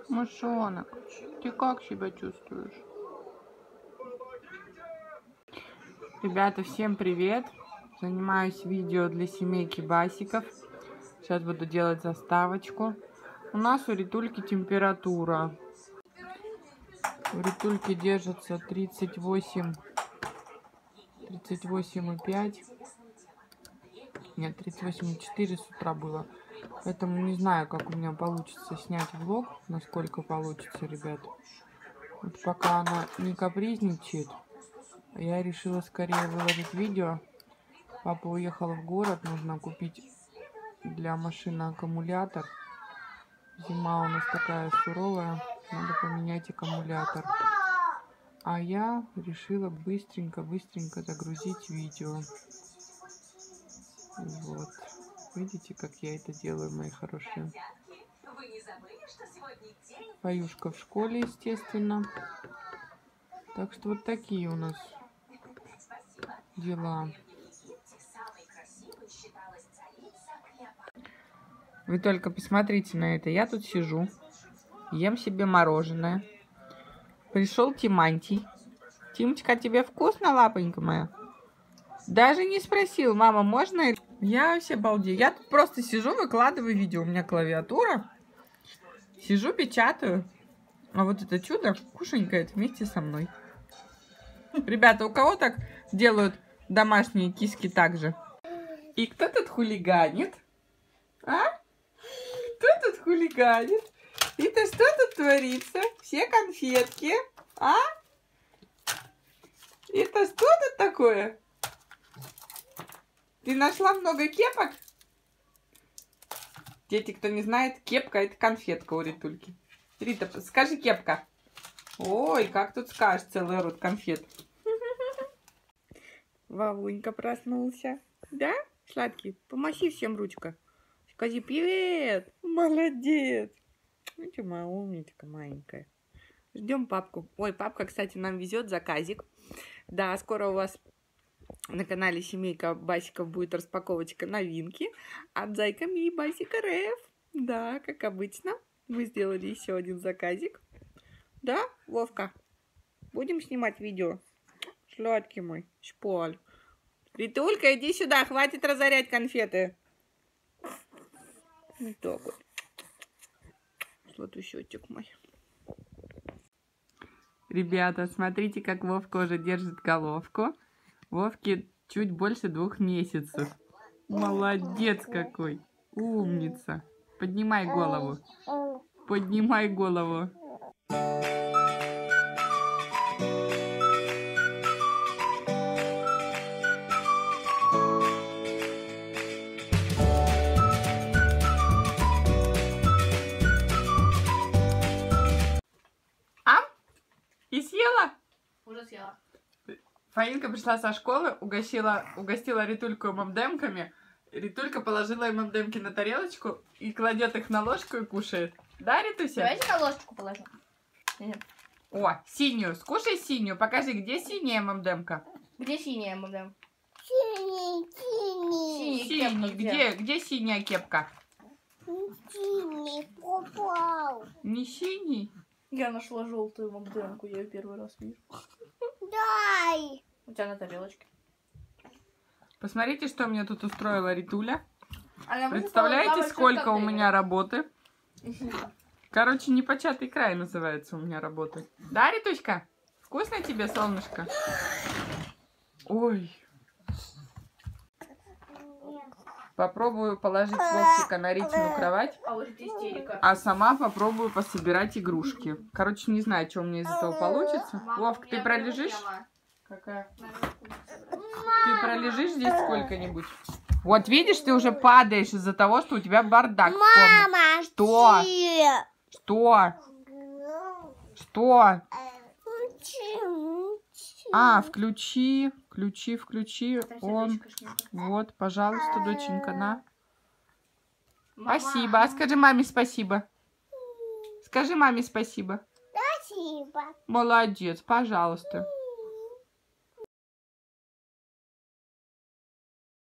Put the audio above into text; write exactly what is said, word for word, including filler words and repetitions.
Мышонок, ты как себя чувствуешь? Ребята, всем привет! Занимаюсь видео для семейки Басиков. Сейчас буду делать заставочку. У нас у Ритульки температура. У Ритульки держится тридцать восемь, тридцать восемь и пять. Нет, тридцать восемь и четыре с утра было. Поэтому не знаю, как у меня получится снять влог. Насколько получится, ребят. Вот пока она не капризничает, я решила скорее выложить видео. Папа уехал в город, нужно купить для машины аккумулятор. Зима у нас такая суровая, надо поменять аккумулятор. А я решила быстренько-быстренько загрузить видео. Вот. Видите, как я это делаю, мои хорошие? Паюшка в школе, естественно. Так что вот такие у нас дела. Вы только посмотрите на это. Я тут сижу, ем себе мороженое. Пришел Тимантий. Тимочка, тебе вкусно, лапонька моя? Даже не спросил, мама, можно? Я вообще балдею. Я тут просто сижу, выкладываю видео. У меня клавиатура. Сижу, печатаю. А вот это чудо кушанькает вместе со мной. Ребята, у кого так делают домашние киски так же? И кто тут хулиганит? А? Кто тут хулиганит? Это что тут творится? Все конфетки. А? Это что тут такое? Ты нашла много кепок? Дети, кто не знает, кепка — это конфетка у Ритульки. Рита, скажи кепка. Ой, как тут скажешь, целый рот конфет. Вовунька проснулся. Да, сладкий? Помахи всем ручка. Скажи привет. Молодец. Ну ты моя умничка маленькая. Ждем папку. Ой, папка, кстати, нам везет заказик. Да, скоро у вас на канале Семейка Басиков будет распаковочка новинки от Зайками и Басик РФ. Да, как обычно. Мы сделали еще один заказик. Да, Вовка? Будем снимать видео? Сладкий мой шполь. Ритулька, иди сюда, хватит разорять конфеты. Вот так вот. Сладущечек мой. Ребята, смотрите, как Вовка уже держит головку. Вовке чуть больше двух месяцев. Молодец какой. Умница. Поднимай голову. Поднимай голову. А? И съела? Уже съела. Фаинка пришла со школы, угостила, угостила Ритульку эм эм демками. Ритулька положила эм эм демки на тарелочку и кладет их на ложку и кушает. Да, Ритуся? Давайте на ложечку положим. Нет. О, синюю. Скушай синюю. Покажи, где синяя эм эм демка? Где синяя эм эм дем? Синий, синий. Синяя Синий. кепка Где? Где синяя кепка? Синий попал. Не синий? Я нашла желтую эм эм демку, я ее первый раз вижу. Дай. У тебя на тарелочке. Посмотрите, что мне тут устроила Ритуля. Она Представляете, сколько у меня работы? Короче, непочатый край называется у меня работы. Да, Ритуська? Вкусно тебе, солнышко? Ой. Попробую положить Вовчика на Ритину кровать, А вот здесь истерика. а сама попробую пособирать игрушки. Короче, не знаю, что у меня из этого получится. Мама, Вовк, у ты меня пролежишь? проблема. Какая? Ты пролежишь здесь сколько-нибудь? Вот видишь, ты уже падаешь из-за того, что у тебя бардак в комнате. Мама, Что? Что? Что? А, включи, включи, включи. Он. Вот, пожалуйста, доченька, на. Мама. Спасибо. А скажи маме спасибо. Скажи маме спасибо. Спасибо. Молодец, пожалуйста.